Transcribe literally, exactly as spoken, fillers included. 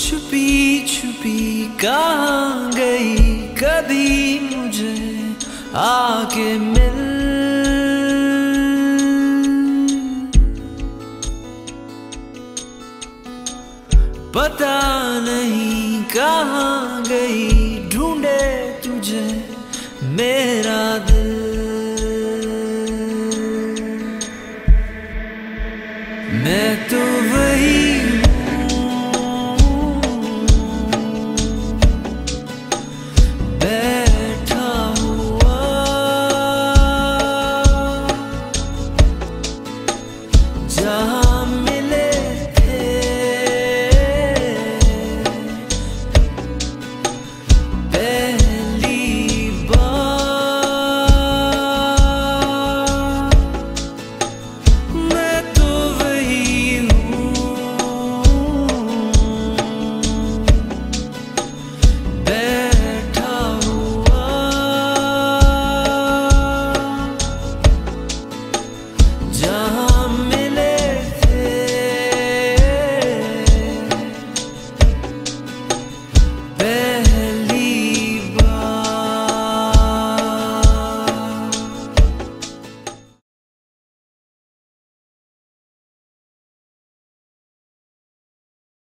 छुपी छुपी कहाँ गई, कभी मुझे आके मिल। पता नहीं कहाँ गई, ढूंढे तुझे मेरा दिल। मैं तो